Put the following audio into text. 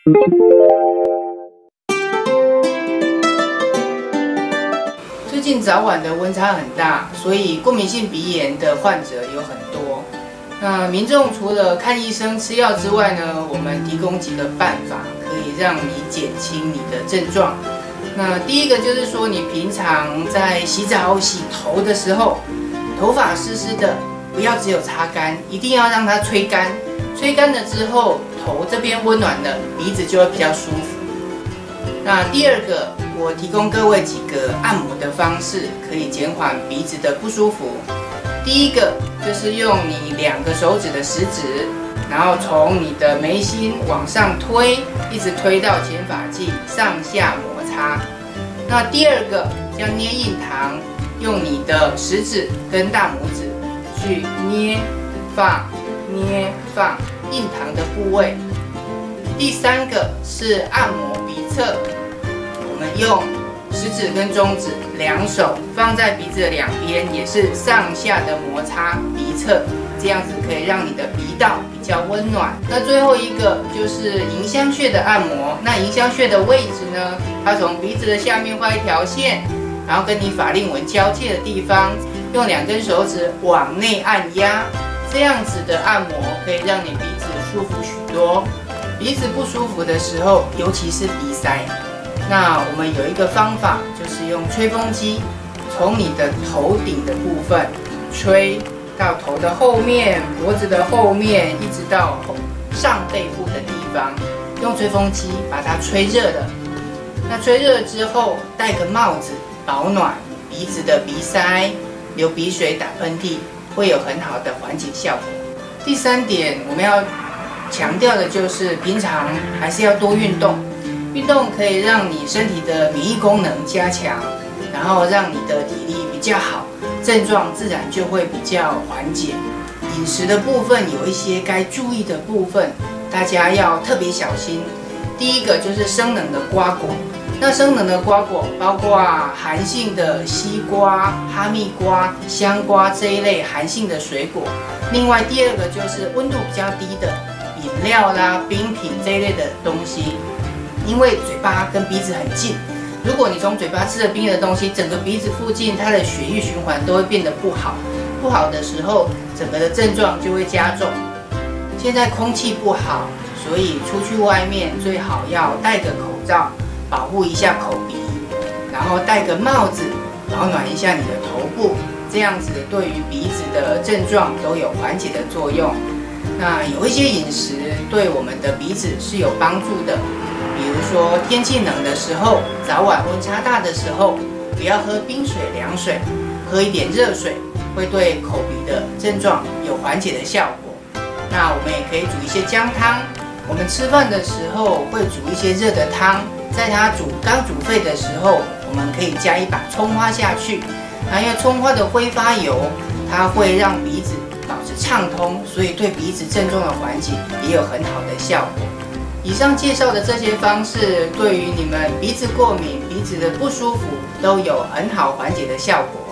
最近早晚的温差很大，所以过敏性鼻炎的患者有很多。那民众除了看医生吃药之外呢，我们提供几个办法，可以让你减轻你的症状。那第一个就是说，你平常在洗澡、洗头的时候，头发湿湿的，不要只有擦干，一定要让它吹干。吹干了之后，头这边温暖了，鼻子就会比较舒服。那第二个，我提供各位几个按摩的方式，可以减缓鼻子的不舒服。第一个就是用你2个手指的食指，然后从你的眉心往上推，一直推到前发际，上下摩擦。那第二个叫捏印堂，用你的食指跟大拇指去捏放印堂的部位。第三个是按摩鼻侧，我们用食指跟中指2手放在鼻子的2边，也是上下的摩擦鼻侧，这样子可以让你的鼻道比较温暖。那最后一个就是迎香穴的按摩。那迎香穴的位置呢，它从鼻子的下面画一条线，然后跟你法令纹交界的地方，用2根手指往内按压，这样子的按摩可以让你鼻子舒服许多。鼻子不舒服的时候，尤其是鼻塞，那我们有一个方法，就是用吹风机，从你的头顶的部分吹到头的后面、脖子的后面，一直到上背部的地方，用吹风机把它吹热了。那吹热了之后，戴个帽子保暖，鼻子的鼻塞、流鼻水、打喷嚏会有很好的缓解效果。第3点，我们要强调的就是平常还是要多运动。运动可以让你身体的免疫功能加强，然后让你的体力比较好，症状自然就会比较缓解。饮食的部分有一些该注意的部分，大家要特别小心。第一个就是生冷的瓜果，那生冷的瓜果包括寒性的西瓜、哈密瓜、香瓜这一类寒性的水果。另外第2个就是温度比较低的饮料啦、冰品这一类的东西。因为嘴巴跟鼻子很近，如果你从嘴巴吃了冰的东西，整个鼻子附近它的血液循环都会变得不好，不好的时候，整个的症状就会加重。现在空气不好，所以出去外面最好要戴个口罩，保护一下口鼻，然后戴个帽子，保暖一下你的头部，这样子对于鼻子的症状都有缓解的作用。那有一些饮食对我们的鼻子是有帮助的。比如说天气冷的时候，早晚温差大的时候，不要喝冰水、凉水，喝一点热水，会对口鼻的症状有缓解的效果。那我们也可以煮一些姜汤，我们吃饭的时候会煮一些热的汤，在它刚煮沸的时候，我们可以加一把葱花下去。那因为葱花的挥发油，它会让鼻子保持畅通，所以对鼻子症状的缓解也有很好的效果。以上介绍的这些方式，对于你们鼻子过敏、鼻子的不舒服，都有很好缓解的效果。